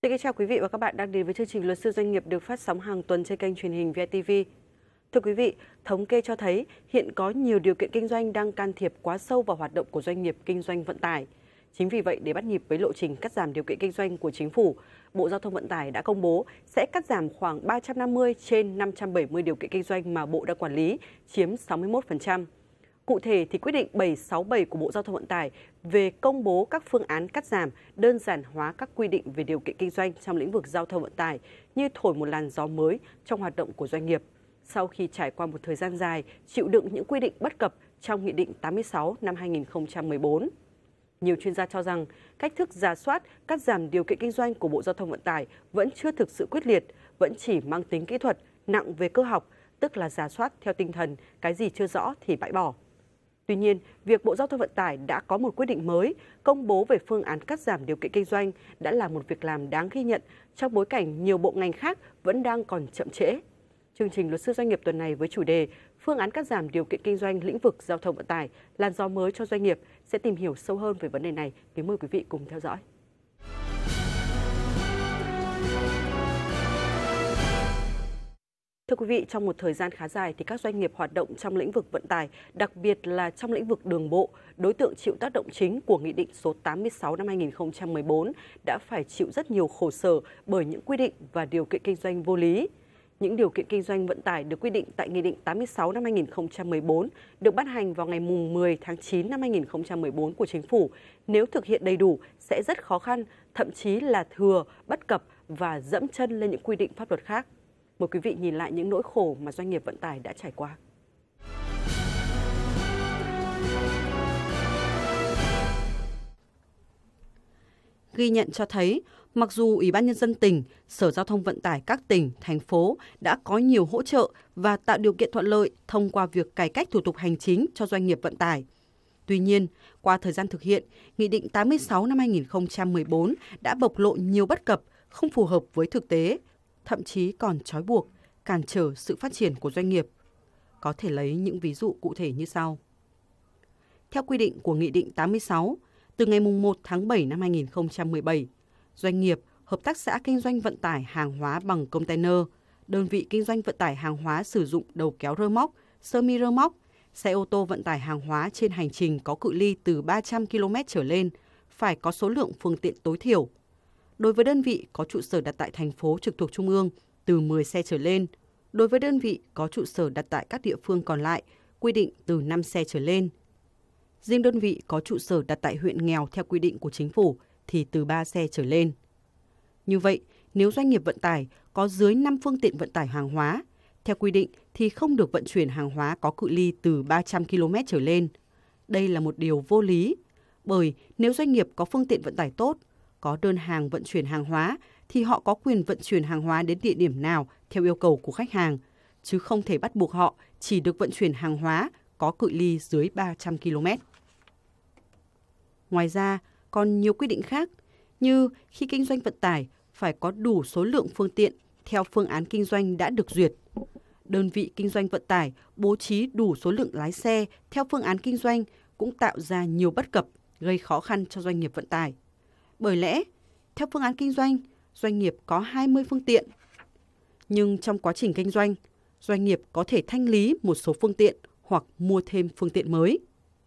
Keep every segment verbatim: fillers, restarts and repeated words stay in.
Xin kính chào quý vị và các bạn đang đến với chương trình Luật sư doanh nghiệp được phát sóng hàng tuần trên kênh truyền hình vê i tê vê. Thưa quý vị, thống kê cho thấy hiện có nhiều điều kiện kinh doanh đang can thiệp quá sâu vào hoạt động của doanh nghiệp kinh doanh vận tải. Chính vì vậy, để bắt nhịp với lộ trình cắt giảm điều kiện kinh doanh của Chính phủ, Bộ Giao thông Vận tải đã công bố sẽ cắt giảm khoảng ba trăm năm mươi trên năm trăm bảy mươi điều kiện kinh doanh mà Bộ đang quản lý, chiếm sáu mươi mốt phần trăm. Cụ thể thì quyết định bảy sáu bảy của Bộ Giao thông Vận tải về công bố các phương án cắt giảm, đơn giản hóa các quy định về điều kiện kinh doanh trong lĩnh vực giao thông vận tải như thổi một làn gió mới trong hoạt động của doanh nghiệp. Sau khi trải qua một thời gian dài chịu đựng những quy định bất cập trong Nghị định tám mươi sáu năm hai nghìn không trăm mười bốn. Nhiều chuyên gia cho rằng cách thức rà soát, cắt giảm điều kiện kinh doanh của Bộ Giao thông Vận tải vẫn chưa thực sự quyết liệt, vẫn chỉ mang tính kỹ thuật, nặng về cơ học, tức là rà soát theo tinh thần cái gì chưa rõ thì bãi bỏ. Tuy nhiên, việc Bộ Giao thông Vận tải đã có một quyết định mới công bố về phương án cắt giảm điều kiện kinh doanh đã là một việc làm đáng ghi nhận trong bối cảnh nhiều bộ ngành khác vẫn đang còn chậm trễ. Chương trình Luật sư doanh nghiệp tuần này với chủ đề phương án cắt giảm điều kiện kinh doanh lĩnh vực giao thông vận tải, làn gió mới cho doanh nghiệp sẽ tìm hiểu sâu hơn về vấn đề này. Kính mời quý vị cùng theo dõi. Thưa quý vị, trong một thời gian khá dài thì các doanh nghiệp hoạt động trong lĩnh vực vận tải, đặc biệt là trong lĩnh vực đường bộ, đối tượng chịu tác động chính của Nghị định số tám mươi sáu năm hai nghìn không trăm mười bốn đã phải chịu rất nhiều khổ sở bởi những quy định và điều kiện kinh doanh vô lý. Những điều kiện kinh doanh vận tải được quy định tại Nghị định tám mươi sáu năm hai nghìn không trăm mười bốn được ban hành vào ngày mười tháng chín năm hai nghìn không trăm mười bốn của Chính phủ. Nếu thực hiện đầy đủ sẽ rất khó khăn, thậm chí là thừa, bất cập và dẫm chân lên những quy định pháp luật khác. Mời quý vị nhìn lại những nỗi khổ mà doanh nghiệp vận tải đã trải qua. Ghi nhận cho thấy, mặc dù Ủy ban Nhân dân tỉnh, Sở Giao thông Vận tải các tỉnh, thành phố đã có nhiều hỗ trợ và tạo điều kiện thuận lợi thông qua việc cải cách thủ tục hành chính cho doanh nghiệp vận tải. Tuy nhiên, qua thời gian thực hiện, Nghị định tám mươi sáu năm hai nghìn không trăm mười bốn đã bộc lộ nhiều bất cập, không phù hợp với thực tế, thậm chí còn trói buộc, cản trở sự phát triển của doanh nghiệp. Có thể lấy những ví dụ cụ thể như sau. Theo quy định của Nghị định tám mươi sáu, từ ngày mùng một tháng bảy năm hai nghìn không trăm mười bảy, doanh nghiệp, hợp tác xã kinh doanh vận tải hàng hóa bằng container, đơn vị kinh doanh vận tải hàng hóa sử dụng đầu kéo rơ móc, sơ mi rơ móc, xe ô tô vận tải hàng hóa trên hành trình có cự ly từ ba trăm ki lô mét trở lên, phải có số lượng phương tiện tối thiểu. Đối với đơn vị có trụ sở đặt tại thành phố trực thuộc Trung ương, từ mười xe trở lên. Đối với đơn vị có trụ sở đặt tại các địa phương còn lại, quy định từ năm xe trở lên. Riêng đơn vị có trụ sở đặt tại huyện nghèo theo quy định của Chính phủ thì từ ba xe trở lên. Như vậy, nếu doanh nghiệp vận tải có dưới năm phương tiện vận tải hàng hóa, theo quy định thì không được vận chuyển hàng hóa có cự ly từ ba trăm ki lô mét trở lên. Đây là một điều vô lý, bởi nếu doanh nghiệp có phương tiện vận tải tốt, có đơn hàng vận chuyển hàng hóa, thì họ có quyền vận chuyển hàng hóa đến địa điểm nào theo yêu cầu của khách hàng, chứ không thể bắt buộc họ chỉ được vận chuyển hàng hóa có cự ly dưới ba trăm ki lô mét. Ngoài ra, còn nhiều quy định khác, như khi kinh doanh vận tải phải có đủ số lượng phương tiện theo phương án kinh doanh đã được duyệt. Đơn vị kinh doanh vận tải bố trí đủ số lượng lái xe theo phương án kinh doanh cũng tạo ra nhiều bất cập, gây khó khăn cho doanh nghiệp vận tải. Bởi lẽ, theo phương án kinh doanh, doanh nghiệp có hai mươi phương tiện. Nhưng trong quá trình kinh doanh, doanh nghiệp có thể thanh lý một số phương tiện hoặc mua thêm phương tiện mới.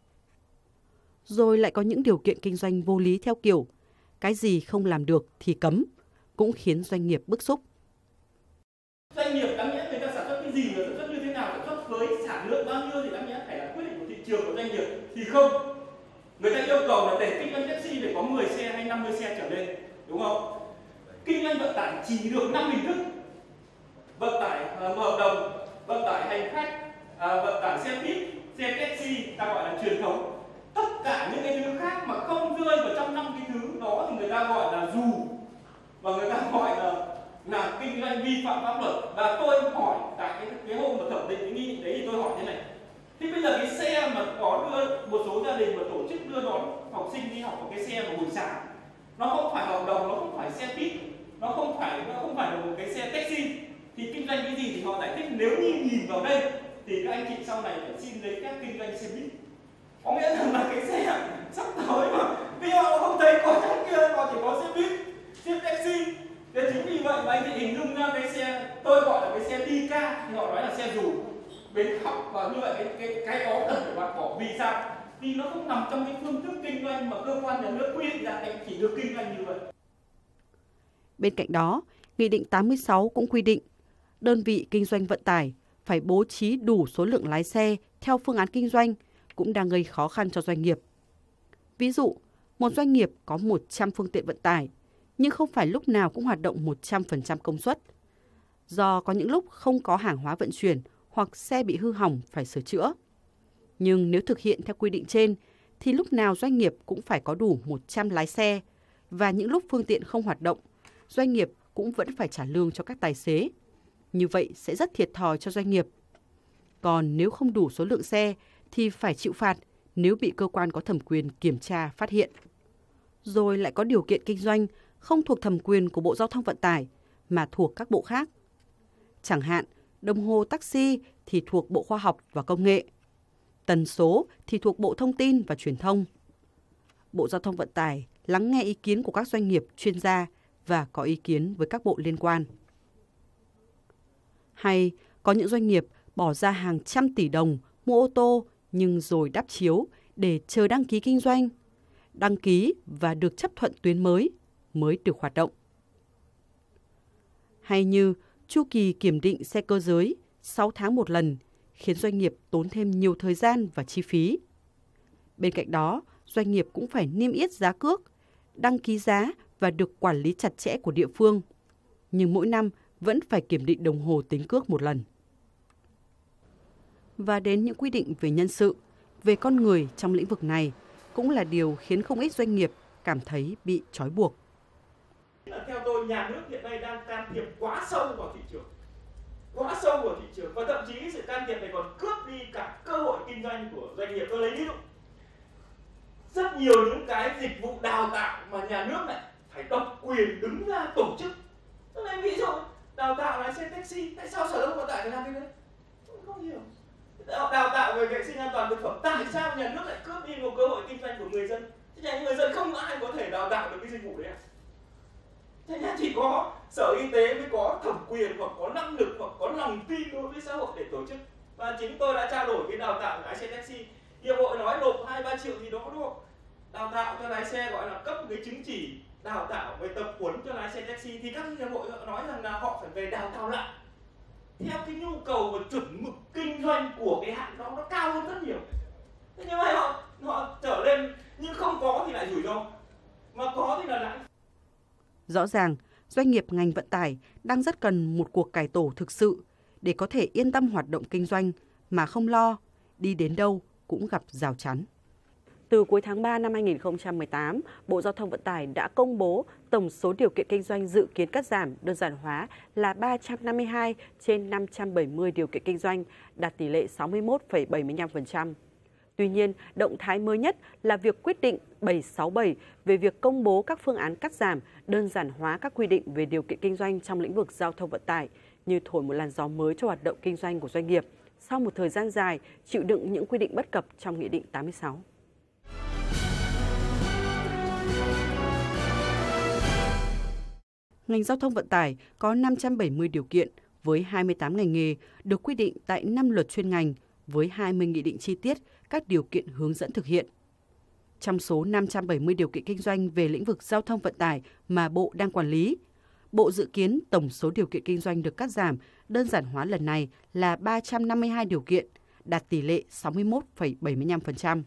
Rồi lại có những điều kiện kinh doanh vô lý theo kiểu cái gì không làm được thì cấm, cũng khiến doanh nghiệp bức xúc. Doanh nghiệp đáng nhẽ người ta sản xuất cái gì và sản xuất như thế nào, sản xuất với sản lượng bao nhiêu thì đáng nhẽ phải là quyết định của thị trường của doanh nghiệp, thì không. Người ta yêu cầu là để kinh doanh taxi phải có mười xe hay năm mươi xe trở lên, đúng không? Kinh doanh vận tải chỉ được năm hình thức: vận tải uh, hợp đồng, vận tải hành khách, uh, vận tải xe buýt, xe taxi, ta gọi là truyền thống. Tất cả những cái thứ khác mà không rơi vào trong năm cái thứ đó thì người ta gọi là dù, và người ta gọi là là kinh doanh vi phạm pháp luật. Và tôi hỏi tại cái, cái hôm mà thẩm định cái nghị định đấy thì tôi hỏi thế này: thì bây giờ cái xe mà có đưa một số gia đình mà tổ chức đưa đón học sinh đi học ở cái xe vào buổi sáng, nó không phải hợp đồng, nó không phải xe buýt, nó không phải nó không phải là một cái xe taxi, thì kinh doanh cái gì thì họ giải thích. Nếu như nhìn vào đây thì các anh chị sau này phải xin giấy phép kinh doanh xe buýt. Có nghĩa rằng là cái xe sắp tới mà vì họ không thấy có trong kia, họ chỉ có xe buýt, xe taxi, Thế chính vì vậy mà anh chị hình dung ra cái xe, tôi gọi là cái xe đi ca, thì họ nói là xe dù. Bến học và như vậy cái cái cái đó cần phải bác bỏ. Vì sao? Vì nó không nằm trong cái phương thức kinh doanh mà cơ quan nhà nước quy định ra, anh chỉ được kinh doanh như vậy. Bên cạnh đó, Nghị định tám mươi sáu cũng quy định đơn vị kinh doanh vận tải phải bố trí đủ số lượng lái xe theo phương án kinh doanh, cũng đang gây khó khăn cho doanh nghiệp. Ví dụ, một doanh nghiệp có một trăm phương tiện vận tải, nhưng không phải lúc nào cũng hoạt động một trăm phần trăm công suất. Do có những lúc không có hàng hóa vận chuyển hoặc xe bị hư hỏng phải sửa chữa. Nhưng nếu thực hiện theo quy định trên, thì lúc nào doanh nghiệp cũng phải có đủ một trăm lái xe, và những lúc phương tiện không hoạt động, doanh nghiệp cũng vẫn phải trả lương cho các tài xế. Như vậy sẽ rất thiệt thòi cho doanh nghiệp. Còn nếu không đủ số lượng xe thì phải chịu phạt nếu bị cơ quan có thẩm quyền kiểm tra phát hiện. Rồi lại có điều kiện kinh doanh không thuộc thẩm quyền của Bộ Giao thông Vận tải mà thuộc các bộ khác. Chẳng hạn, đồng hồ taxi thì thuộc Bộ Khoa học và Công nghệ, tần số thì thuộc Bộ Thông tin và Truyền thông. Bộ Giao thông Vận tải lắng nghe ý kiến của các doanh nghiệp, chuyên gia và có ý kiến với các bộ liên quan. Hay có những doanh nghiệp bỏ ra hàng trăm tỷ đồng mua ô tô nhưng rồi đắp chiếu để chờ đăng ký kinh doanh, đăng ký và được chấp thuận tuyến mới mới được hoạt động. Hay như chu kỳ kiểm định xe cơ giới sáu tháng một lần khiến doanh nghiệp tốn thêm nhiều thời gian và chi phí. Bên cạnh đó, doanh nghiệp cũng phải niêm yết giá cước, đăng ký giá và được quản lý chặt chẽ của địa phương. Nhưng mỗi năm vẫn phải kiểm định đồng hồ tính cước một lần. Và đến những quy định về nhân sự, về con người trong lĩnh vực này cũng là điều khiến không ít doanh nghiệp cảm thấy bị trói buộc. Theo tôi, nhà nước hiện nay đang can thiệp quá sâu vào thị trường. Quá sâu vào thị trường và thậm chí sự can thiệp này còn cướp đi cả cơ hội kinh doanh của doanh nghiệp. Tôi lấy ví dụ. Rất nhiều những cái dịch vụ đào tạo mà nhà nước này phải độc quyền đứng ra tổ chức. Tôi lấy ví dụ, đào tạo lái xe taxi, tại sao Sở Giao thông Vận tải phải làm cái đấy? Tôi không hiểu. Đào tạo về vệ sinh an toàn thực phẩm, tại sao nhà nước lại cướp đi một cơ hội kinh doanh của người dân? Thế nhà người dân không ai có thể đào tạo được cái dịch vụ đấy à? Thế nên chỉ có Sở Y tế mới có thẩm quyền hoặc có năng lực hoặc có lòng tin đối với xã hội để tổ chức. Và chính tôi đã trao đổi cái đào tạo lái xe taxi. Hiệp hội nói nộp hai ba triệu gì đó đúng không? Đào tạo cho lái xe gọi là cấp một cái chứng chỉ đào tạo về tập huấn cho lái xe taxi, thì các hiệp hội nói rằng là họ phải về đào tạo lại theo cái nhu cầu và chuẩn mực kinh doanh của cái hãng đó nó cao hơn rất nhiều. Thế nhưng mà họ họ trở lên, nhưng không có thì lại rủi ro, mà có thì là lãi. Rõ ràng, doanh nghiệp ngành vận tải đang rất cần một cuộc cải tổ thực sự để có thể yên tâm hoạt động kinh doanh mà không lo, đi đến đâu cũng gặp rào chắn. Từ cuối tháng ba năm hai nghìn không trăm mười tám, Bộ Giao thông Vận tải đã công bố tổng số điều kiện kinh doanh dự kiến cắt giảm đơn giản hóa là ba trăm năm mươi hai trên năm trăm bảy mươi điều kiện kinh doanh, đạt tỷ lệ sáu mươi mốt phẩy bảy mươi lăm phần trăm. Tuy nhiên, động thái mới nhất là việc quyết định bảy sáu bảy về việc công bố các phương án cắt giảm, đơn giản hóa các quy định về điều kiện kinh doanh trong lĩnh vực giao thông vận tải, như thổi một làn gió mới cho hoạt động kinh doanh của doanh nghiệp, sau một thời gian dài chịu đựng những quy định bất cập trong Nghị định tám mươi sáu. Ngành giao thông vận tải có năm trăm bảy mươi điều kiện với hai mươi tám ngành nghề được quy định tại năm luật chuyên ngành với hai mươi nghị định chi tiết các điều kiện hướng dẫn thực hiện. Trong số năm trăm bảy mươi điều kiện kinh doanh về lĩnh vực giao thông vận tải mà Bộ đang quản lý, Bộ dự kiến tổng số điều kiện kinh doanh được cắt giảm, đơn giản hóa lần này là ba trăm năm mươi hai điều kiện, đạt tỷ lệ sáu mươi mốt phẩy bảy mươi lăm phần trăm.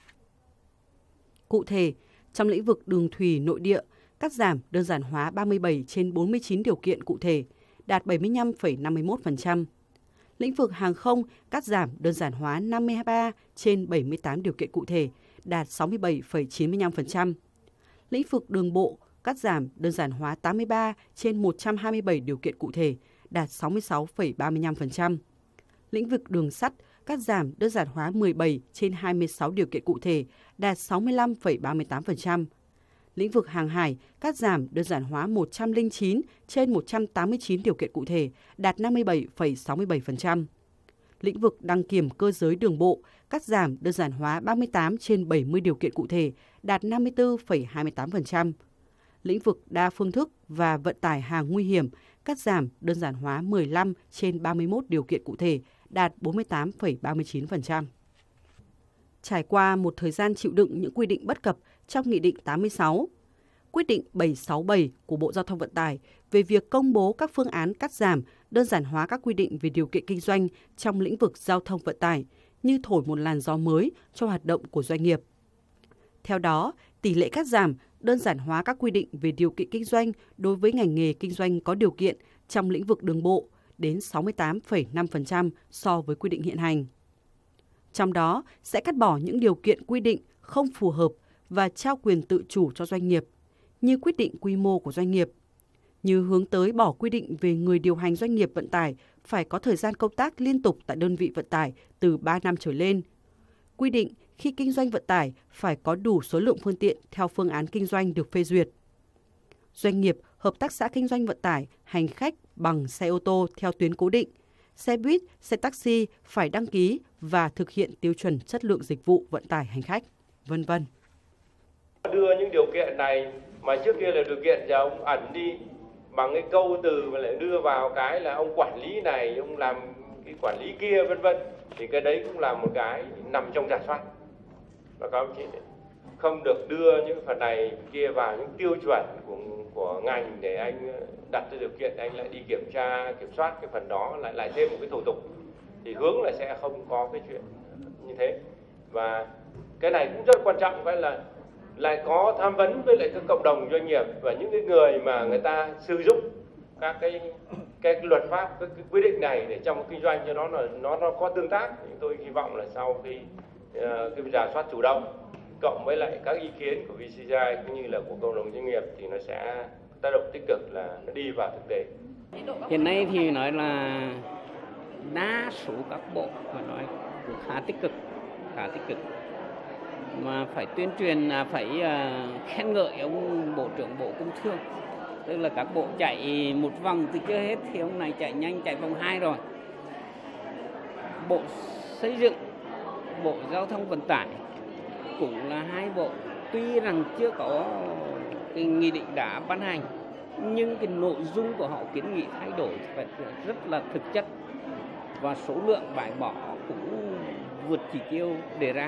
Cụ thể, trong lĩnh vực đường thủy nội địa, cắt giảm đơn giản hóa ba mươi bảy trên bốn mươi chín điều kiện cụ thể, đạt bảy mươi lăm phẩy năm mươi mốt phần trăm. Lĩnh vực hàng không cắt giảm đơn giản hóa năm mươi ba trên bảy mươi tám điều kiện cụ thể, đạt sáu mươi bảy phẩy chín mươi lăm phần trăm. Lĩnh vực đường bộ cắt giảm đơn giản hóa tám mươi ba trên một trăm hai mươi bảy điều kiện cụ thể, đạt sáu mươi sáu phẩy ba mươi lăm phần trăm. Lĩnh vực đường sắt cắt giảm đơn giản hóa mười bảy trên hai mươi sáu điều kiện cụ thể, đạt sáu mươi lăm phẩy ba mươi tám phần trăm. Lĩnh vực hàng hải cắt giảm đơn giản hóa một trăm lẻ chín trên một trăm tám mươi chín điều kiện cụ thể, đạt năm mươi bảy phẩy sáu mươi bảy phần trăm. Lĩnh vực đăng kiểm cơ giới đường bộ cắt giảm đơn giản hóa ba mươi tám trên bảy mươi điều kiện cụ thể, đạt năm mươi tư phẩy hai mươi tám phần trăm. lĩnh vực đa phương thức và vận tải hàng nguy hiểm, cắt giảm, đơn giản hóa mười lăm trên ba mươi mốt điều kiện cụ thể, đạt bốn mươi tám phẩy ba mươi chín phần trăm. Trải qua một thời gian chịu đựng những quy định bất cập trong Nghị định tám mươi sáu, Quyết định bảy trăm sáu mươi bảy của Bộ Giao thông Vận tải về việc công bố các phương án cắt giảm, đơn giản hóa các quy định về điều kiện kinh doanh trong lĩnh vực giao thông vận tải, như thổi một làn gió mới cho hoạt động của doanh nghiệp. Theo đó, tỷ lệ cắt giảm, đơn giản hóa các quy định về điều kiện kinh doanh đối với ngành nghề kinh doanh có điều kiện trong lĩnh vực đường bộ đến sáu mươi tám phẩy năm phần trăm so với quy định hiện hành. Trong đó, sẽ cắt bỏ những điều kiện quy định không phù hợp và trao quyền tự chủ cho doanh nghiệp, như quyết định quy mô của doanh nghiệp, như hướng tới bỏ quy định về người điều hành doanh nghiệp vận tải phải có thời gian công tác liên tục tại đơn vị vận tải từ ba năm trở lên, quy định khi kinh doanh vận tải phải có đủ số lượng phương tiện theo phương án kinh doanh được phê duyệt. Doanh nghiệp, hợp tác xã kinh doanh vận tải, hành khách bằng xe ô tô theo tuyến cố định, xe buýt, xe taxi phải đăng ký và thực hiện tiêu chuẩn chất lượng dịch vụ vận tải hành khách, vân vân. Đưa những điều kiện này mà trước kia là điều kiện giờ ông ẩn đi bằng cái câu từ mà lại đưa vào cái là ông quản lý này, ông làm cái quản lý kia vân vân, thì cái đấy cũng là một cái nằm trong rà soát. Và các ông chị không được đưa những phần này kia vào những tiêu chuẩn của của ngành để anh đặt ra điều kiện, anh lại đi kiểm tra kiểm soát cái phần đó, lại lại thêm một cái thủ tục, thì hướng là sẽ không có cái chuyện như thế. Và cái này cũng rất quan trọng, cái là lại có tham vấn với lại các cộng đồng doanh nghiệp và những cái người mà người ta sử dụng các cái cái luật pháp, các cái quy định này để trong kinh doanh cho nó là nó nó có tương tác. Thì tôi hy vọng là sau khi uh, cái rà soát chủ động cộng với lại các ý kiến của vê xê giê i cũng như là của cộng đồng doanh nghiệp thì nó sẽ tác động tích cực, là nó đi vào thực tế. Hiện nay thì nói là đa số các bộ mà nói cũng khá tích cực, khá tích cực. Mà phải tuyên truyền, phải khen ngợi ông Bộ trưởng Bộ Công Thương. Tức là các bộ chạy một vòng thì chưa hết thì ông này chạy nhanh, chạy vòng hai rồi. Bộ Xây dựng, Bộ Giao thông Vận tải cũng là hai bộ tuy rằng chưa có cái nghị định đã ban hành, nhưng cái nội dung của họ kiến nghị thay đổi phải rất là thực chất và số lượng bãi bỏ cũng vượt chỉ tiêu đề ra.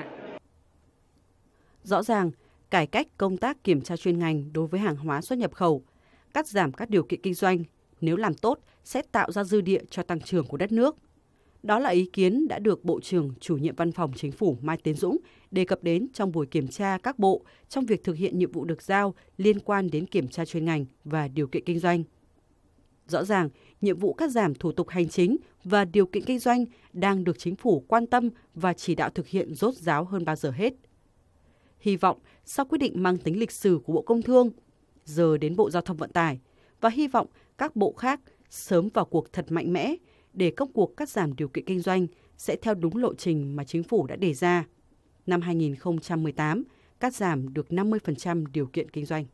Rõ ràng, cải cách công tác kiểm tra chuyên ngành đối với hàng hóa xuất nhập khẩu, cắt giảm các điều kiện kinh doanh, nếu làm tốt sẽ tạo ra dư địa cho tăng trưởng của đất nước. Đó là ý kiến đã được Bộ trưởng Chủ nhiệm Văn phòng Chính phủ Mai Tiến Dũng đề cập đến trong buổi kiểm tra các bộ trong việc thực hiện nhiệm vụ được giao liên quan đến kiểm tra chuyên ngành và điều kiện kinh doanh. Rõ ràng, nhiệm vụ cắt giảm thủ tục hành chính và điều kiện kinh doanh đang được Chính phủ quan tâm và chỉ đạo thực hiện rốt ráo hơn bao giờ hết. Hy vọng sau quyết định mang tính lịch sử của Bộ Công Thương, giờ đến Bộ Giao thông Vận tải, và hy vọng các bộ khác sớm vào cuộc thật mạnh mẽ để công cuộc cắt giảm điều kiện kinh doanh sẽ theo đúng lộ trình mà Chính phủ đã đề ra. Năm hai nghìn không trăm mười tám, cắt giảm được năm mươi phần trăm điều kiện kinh doanh.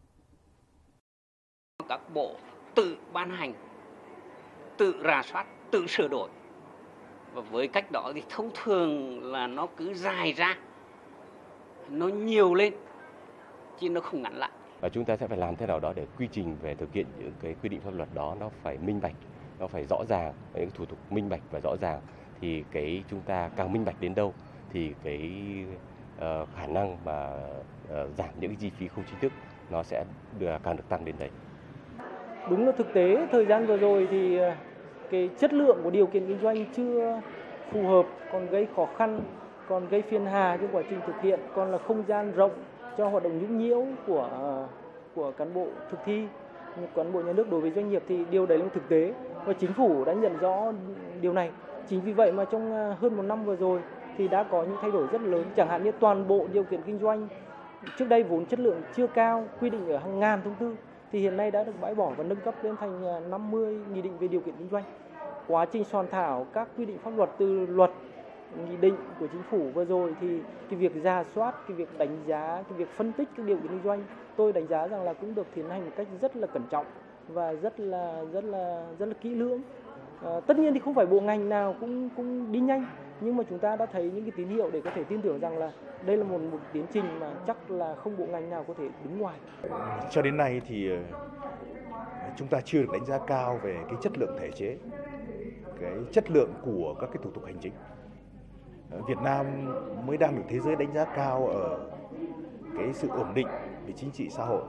Các bộ tự ban hành, tự rà soát, tự sửa đổi. Và với cách đó thì thông thường là nó cứ dài ra, nó nhiều lên, chứ nó không ngắn lại. Và chúng ta sẽ phải làm thế nào đó để quy trình về thực hiện những cái quy định pháp luật đó nó phải minh bạch, nó phải rõ ràng, những thủ tục minh bạch và rõ ràng. Thì cái chúng ta càng minh bạch đến đâu thì cái uh, khả năng mà uh, giảm những cái chi phí không chính thức nó sẽ được, càng được tăng đến đấy. Đúng là thực tế thời gian vừa rồi thì cái chất lượng của điều kiện kinh doanh chưa phù hợp, còn gây khó khăn, còn gây phiền hà trong quá trình thực hiện, còn là không gian rộng cho hoạt động nhũng nhiễu của của cán bộ thực thi, cán bộ nhà nước đối với doanh nghiệp, thì điều đấy là một thực tế và Chính phủ đã nhận rõ điều này. Chính vì vậy mà trong hơn một năm vừa rồi thì đã có những thay đổi rất lớn, chẳng hạn như toàn bộ điều kiện kinh doanh trước đây vốn chất lượng chưa cao, quy định ở hàng ngàn thông tư, thì hiện nay đã được bãi bỏ và nâng cấp lên thành năm mươi nghị định về điều kiện kinh doanh. Quá trình soạn thảo các quy định pháp luật từ luật, nghị định của Chính phủ vừa rồi thì cái việc rà soát, cái việc đánh giá, cái việc phân tích các điều kiện kinh doanh, tôi đánh giá rằng là cũng được tiến hành một cách rất là cẩn trọng và rất là rất là rất là kỹ lưỡng. À, tất nhiên thì không phải bộ ngành nào cũng cũng đi nhanh, Nhưng mà chúng ta đã thấy những cái tín hiệu để có thể tin tưởng rằng là đây là một một tiến trình mà chắc là không bộ ngành nào có thể đứng ngoài. Cho đến nay thì chúng ta chưa được đánh giá cao về cái chất lượng thể chế, cái chất lượng của các cái thủ tục hành chính. Việt Nam mới đang được thế giới đánh giá cao ở cái sự ổn định về chính trị xã hội,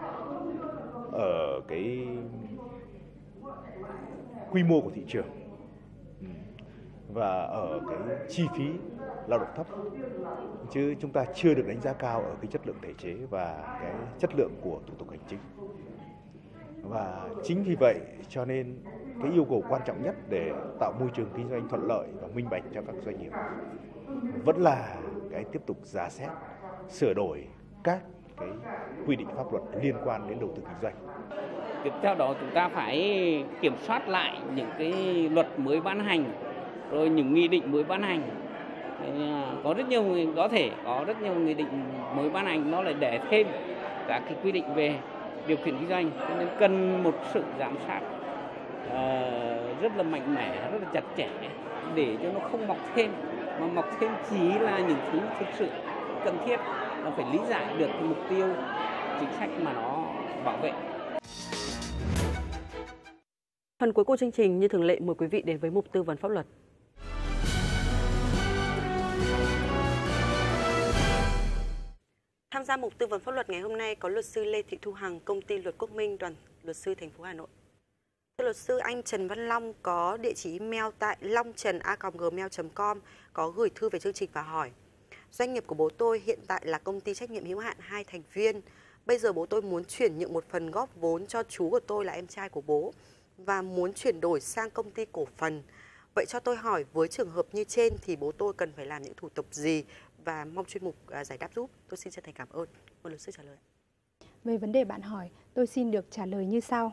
ở cái quy mô của thị trường và ở cái chi phí lao động thấp, chứ chúng ta chưa được đánh giá cao ở cái chất lượng thể chế và cái chất lượng của thủ tục hành chính. Và chính vì vậy cho nên cái yêu cầu quan trọng nhất để tạo môi trường kinh doanh thuận lợi và minh bạch cho các doanh nghiệp vẫn là cái tiếp tục rà xét, sửa đổi các cái quy định pháp luật liên quan đến đầu tư kinh doanh. Tiếp theo đó chúng ta phải kiểm soát lại những cái luật mới ban hành, rồi những nghị định mới ban hành. Có rất nhiều người có thể có rất nhiều nghị định mới ban hành nó lại để thêm các cái quy định về điều kiện kinh doanh, cho nên cần một sự giám sát uh, rất là mạnh mẽ, rất là chặt chẽ để cho nó không mọc thêm, mà mọc thêm chỉ là những thứ thực sự cần thiết, nó phải lý giải được cái mục tiêu chính sách mà nó bảo vệ. Phần cuối của chương trình như thường lệ mời quý vị đến với mục tư vấn pháp luật. Tham gia mục tư vấn pháp luật ngày hôm nay có luật sư Lê Thị Thu Hằng, công ty Luật Quốc Minh, Đoàn luật sư thành phố Hà Nội. Thưa luật sư, anh Trần Văn Long có địa chỉ email tại longtrần a còng gmail chấm com có gửi thư về chương trình và hỏi: doanh nghiệp của bố tôi hiện tại là công ty trách nhiệm hữu hạn hai thành viên. Bây giờ bố tôi muốn chuyển nhượng một phần góp vốn cho chú của tôi là em trai của bố và muốn chuyển đổi sang công ty cổ phần. Vậy cho tôi hỏi, với trường hợp như trên thì bố tôi cần phải làm những thủ tục gì, và mong chuyên mục giải đáp giúp. Tôi xin chân thành cảm ơn. Mời luật sư trả lời. Về vấn đề bạn hỏi, tôi xin được trả lời như sau.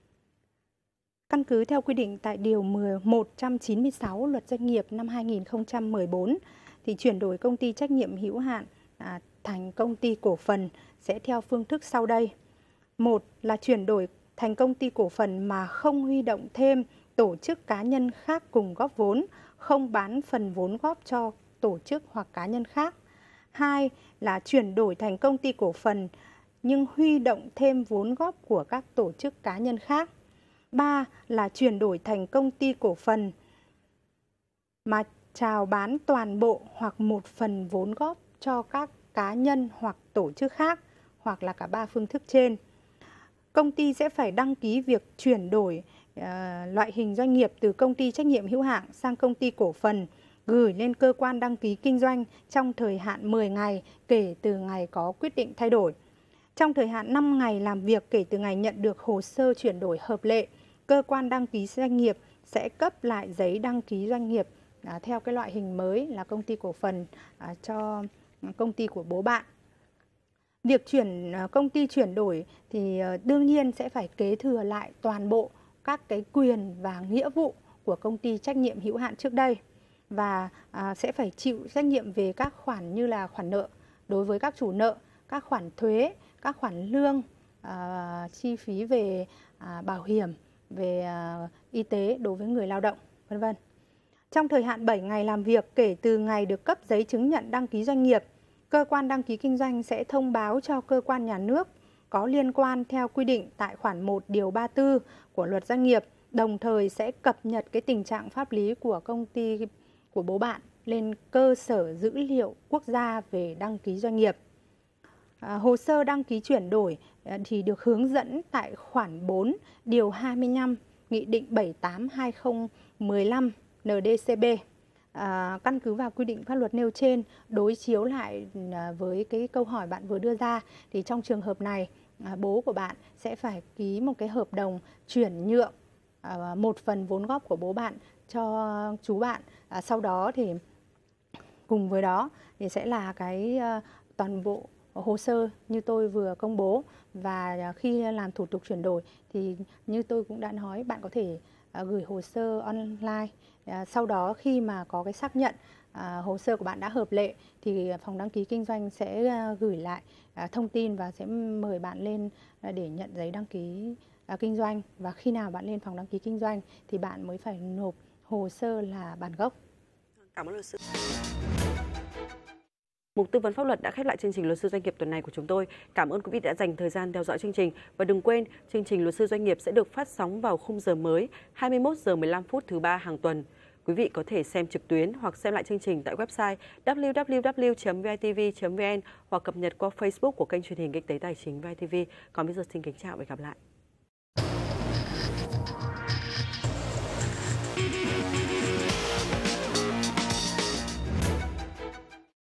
Căn cứ theo quy định tại điều một trăm chín mươi sáu Luật Doanh nghiệp năm hai nghìn không trăm mười bốn, thì chuyển đổi công ty trách nhiệm hữu hạn à, thành công ty cổ phần sẽ theo phương thức sau đây. Một là chuyển đổi thành công ty cổ phần mà không huy động thêm tổ chức cá nhân khác cùng góp vốn, không bán phần vốn góp cho tổ chức hoặc cá nhân khác. Hai là chuyển đổi thành công ty cổ phần nhưng huy động thêm vốn góp của các tổ chức cá nhân khác. Ba là chuyển đổi thành công ty cổ phần mà chào bán toàn bộ hoặc một phần vốn góp cho các cá nhân hoặc tổ chức khác, hoặc là cả ba phương thức trên. Công ty sẽ phải đăng ký việc chuyển đổi uh, loại hình doanh nghiệp từ công ty trách nhiệm hữu hạn sang công ty cổ phần, gửi lên cơ quan đăng ký kinh doanh trong thời hạn mười ngày kể từ ngày có quyết định thay đổi. Trong thời hạn năm ngày làm việc kể từ ngày nhận được hồ sơ chuyển đổi hợp lệ, cơ quan đăng ký doanh nghiệp sẽ cấp lại giấy đăng ký doanh nghiệp à, theo cái loại hình mới là công ty cổ phần à, cho công ty của bố bạn. Việc chuyển công ty chuyển đổi thì đương nhiên sẽ phải kế thừa lại toàn bộ các cái quyền và nghĩa vụ của công ty trách nhiệm hữu hạn trước đây, và à, sẽ phải chịu trách nhiệm về các khoản như là khoản nợ đối với các chủ nợ, các khoản thuế, các khoản lương, à, chi phí về à, bảo hiểm, về à, y tế đối với người lao động, vân vân. Trong thời hạn bảy ngày làm việc kể từ ngày được cấp giấy chứng nhận đăng ký doanh nghiệp, cơ quan đăng ký kinh doanh sẽ thông báo cho cơ quan nhà nước có liên quan theo quy định tại khoản một điều ba mươi tư của Luật Doanh nghiệp, đồng thời sẽ cập nhật cái tình trạng pháp lý của công ty của bố bạn lên cơ sở dữ liệu quốc gia về đăng ký doanh nghiệp. À, hồ sơ đăng ký chuyển đổi à, thì được hướng dẫn tại khoản bốn điều hai mươi lăm Nghị định bảy mươi tám trên hai nghìn không trăm mười lăm N D C B. À, căn cứ vào quy định pháp luật nêu trên, đối chiếu lại à, với cái câu hỏi bạn vừa đưa ra, thì trong trường hợp này à, bố của bạn sẽ phải ký một cái hợp đồng chuyển nhượng à, một phần vốn góp của bố bạn cho chú bạn. À, sau đó thì cùng với đó thì sẽ là cái à, toàn bộ hồ sơ như tôi vừa công bố, và khi làm thủ tục chuyển đổi thì như tôi cũng đã nói, bạn có thể à, gửi hồ sơ online. À, sau đó khi mà có cái xác nhận à, hồ sơ của bạn đã hợp lệ thì phòng đăng ký kinh doanh sẽ à, gửi lại à, thông tin và sẽ mời bạn lên à, để nhận giấy đăng ký à, kinh doanh. Và khi nào bạn lên phòng đăng ký kinh doanh thì bạn mới phải nộp hồ sơ là bản gốc. Cảm ơn luật sư. Mục tư vấn pháp luật đã khép lại chương trình Luật sư Doanh nghiệp tuần này của chúng tôi. Cảm ơn quý vị đã dành thời gian theo dõi chương trình. Và đừng quên, chương trình Luật sư Doanh nghiệp sẽ được phát sóng vào khung giờ mới hai mươi mốt giờ mười lăm phút thứ ba hàng tuần. Quý vị có thể xem trực tuyến hoặc xem lại chương trình tại website w w w chấm v i t v chấm v n hoặc cập nhật qua Facebook của kênh truyền hình Kinh tế Tài chính vê i tê vê. Còn bây giờ xin kính chào và hẹn gặp lại.